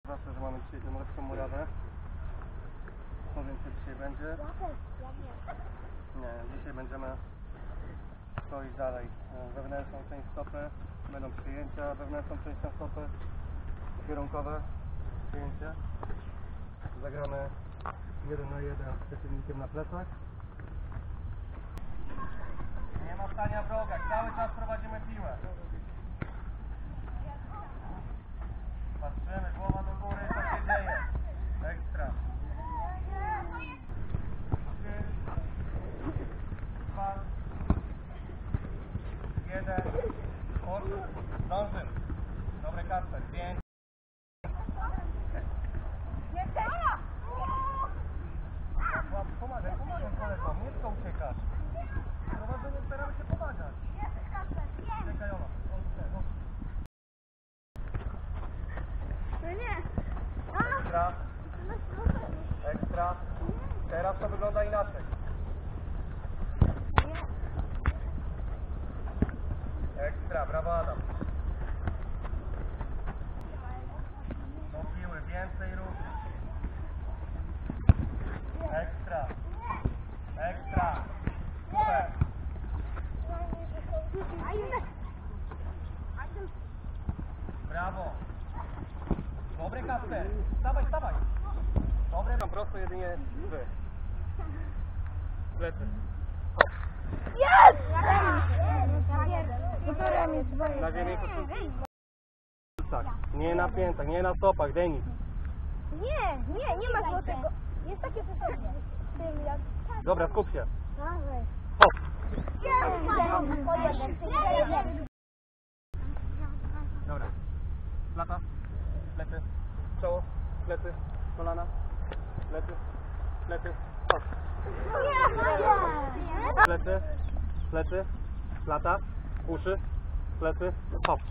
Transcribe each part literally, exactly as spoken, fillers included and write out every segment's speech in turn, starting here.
Proszę, że mamy dzisiaj tę lepszą murawę. Powiem, co dzisiaj będzie. Nie, dzisiaj będziemy stoić dalej. Wewnętrzną część stopy, będą przyjęcia, wewnętrzną część stopy, kierunkowe przyjęcie. Zagramy jeden na jeden z przeciwnikiem na plecach. Nie ma stania w rogach, cały czas prowadzimy piłę. Patrzymy, głowa do góry, co się dzieje. Ekstra. Trzy, dwa, jeden, odwrót, zdążymy. Dobry Kasper, pięć. Pomagaj, pomagaj kolegom, nie tylko uciekasz. Prowadzenie staramy się pomagać. Czekaj, Ola. Ekstra. Ekstra. Teraz to wygląda inaczej. Ekstra, brawo Adam. Do piły, więcej ruchu. Ekstra. Ekstra. Super. Brawo. Dobry Kasper. Stawaj, stawaj. Dobre, tam prosto jedynie wy. Plecy. Jest! Na ziemi. Tak. Nie na piętach, nie na stopach, Denis. Nie, nie, nie ma złotego. Jest takie sobie. Dobra, skup się. Dawaj. Hop. Dobra. Lata. Plecy. Czoło. Plecy. Kolana. Plecy. Plecy. Hop. Plecy. Plecy. Lata. Uszy. Plecy. Hop.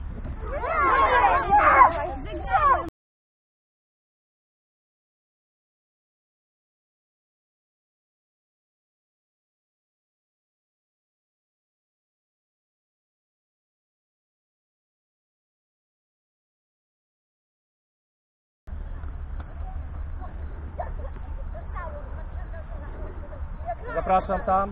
Zapraszam tam.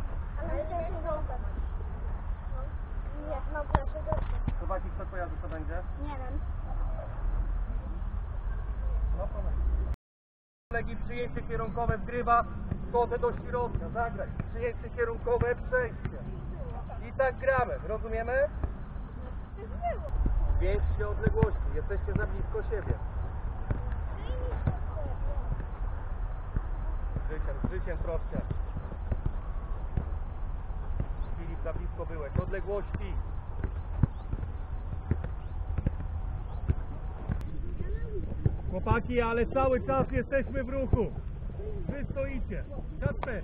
Zobaczcie, kto kojarzy, co będzie. Nie wiem. No to kolegi, przyjęcie kierunkowe zgrywa, wchodzę do środka, zagraj. Przyjęcie kierunkowe, przejście. I tak gramy, rozumiemy? Zwiększcie odległości, jesteście za blisko siebie. Życiem, życiem troszkę. Filip, za blisko byłeś. Odległości. Chłopaki, ale cały czas jesteśmy w ruchu. Wy stoicie. Kasper.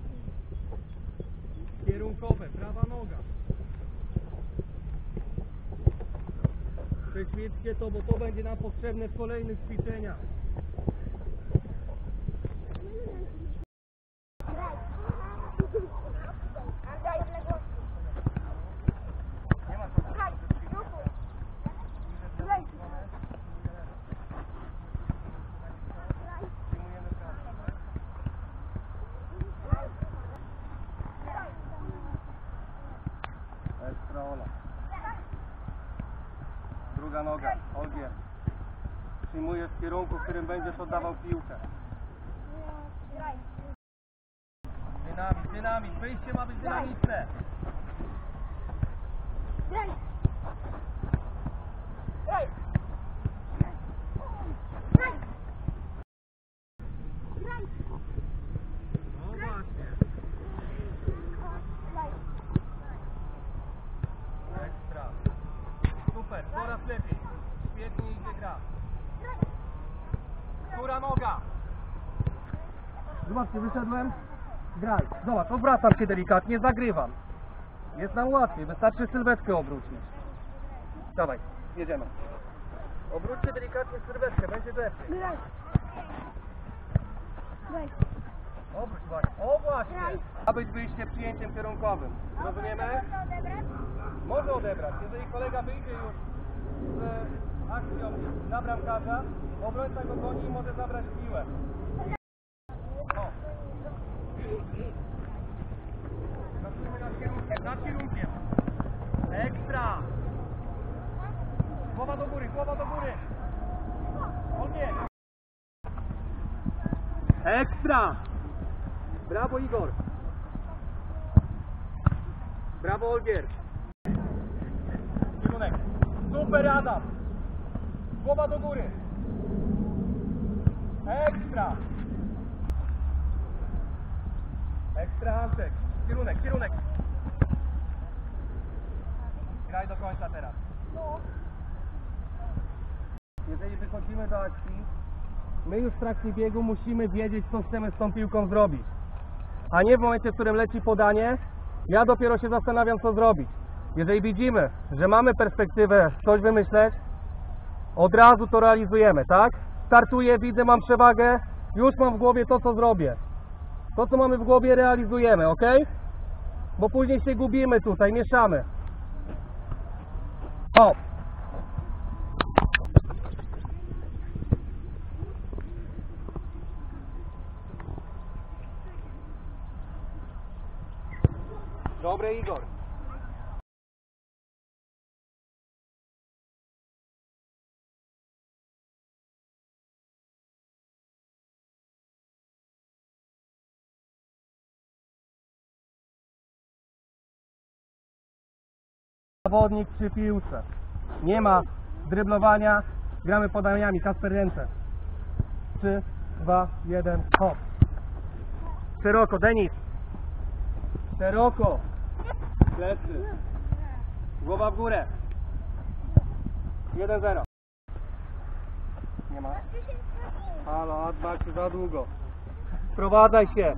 Kierunkowe, prawa noga. Przeświećcie to, bo to będzie nam potrzebne w kolejnych ćwiczeniach. Nie ma co. Ekstra Ola. Druga noga, Olgier. Przyjmujesz w kierunku, w którym będziesz oddawał piłkę. Dynamizm, dynamizm, wyjście ma być dynamiczne. No właśnie. Ekstra. Super, coraz lepiej. Świetnie idzie gra. Która noga? Zobaczcie, wyszedłem. Graj. Zobacz, odwracam się delikatnie, zagrywam. Jest nam łatwiej, wystarczy sylwetkę obrócić. Dawaj, jedziemy. Obróćcie delikatnie sylwetkę, będzie lepiej. Obróć właśnie. O właśnie. Ma być wyjście przyjęciem kierunkowym. Rozumiemy? Może odebrać. Jeżeli kolega wyjdzie już z Akcją na bramkarza. Obrońca go goni i może zabrać piłę. O. Pracujemy nad kierunkiem, nad kierunkiem. Ekstra. Głowa do góry, głowa do góry. Olgier. Ekstra. Brawo Igor. Brawo Olgier. Kierunek. Super Adam. Głowa do góry. Ekstra. Ekstra Antek. Kierunek, kierunek. Graj do końca teraz. Jeżeli wychodzimy do akcji, my już w trakcie biegu musimy wiedzieć, co chcemy z tą piłką zrobić. A nie w momencie, w którym leci podanie, ja dopiero się zastanawiam, co zrobić. Jeżeli widzimy, że mamy perspektywę coś wymyśleć, od razu to realizujemy, tak? Startuję, widzę, mam przewagę, już mam w głowie to, co zrobię. To, co mamy w głowie, realizujemy, ok? Bo później się gubimy tutaj, mieszamy. Hop! Dobre, Igor. Zawodnik przy piłce. Nie ma dryblowania. Gramy podaniami. Kasper ręce. trzy, dwa, jeden, hop. Szeroko, Denis. Szeroko. Plecy. Głowa w górę. jeden zero. Nie ma. Halo, Adbak, za długo. Sprowadzaj się.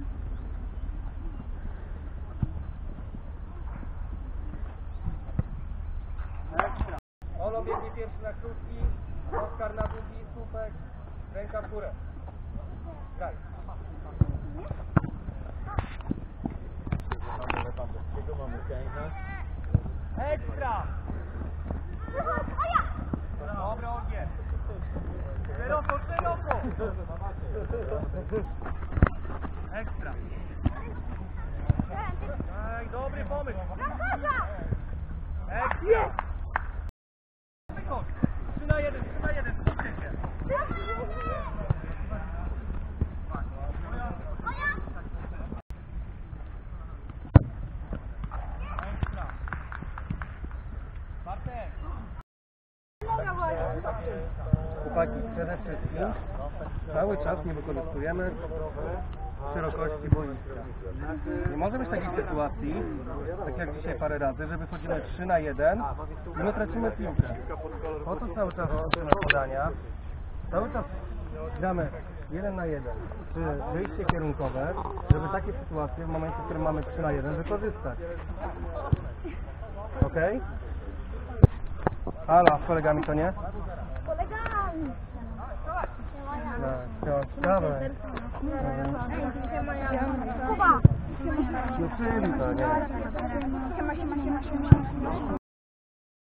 Ekstra. Olo biegnie pierwszy na krótki. Oskar na długi. Słupek. Ręka w górę. Graj. Ekstra! Dobra, Olgier. Szeroko, szeroko! Ekstra! Ej, dobry pomysł! Ekstra! Wychodź! trzy na jeden, trzy na jeden, skupcie się! Ekstra! Bartek! Chłopaki, przede wszystkim cały czas nie wykorzystujemy szerokości boiska. Nie może być takiej sytuacji, tak jak dzisiaj parę razy, że wychodzimy trzy na jeden i my tracimy piłkę. Po to cały czas tracimy podania, cały czas gramy jeden na jeden, czy wyjście kierunkowe, żeby takie sytuacje w momencie, w którym mamy trzy na jeden wykorzystać. Ok? Halo, z kolegami to nie? Kolegami. Tak, dawaj. Kuba. Dziewczyny to nie. Siema, siema, siema, siema.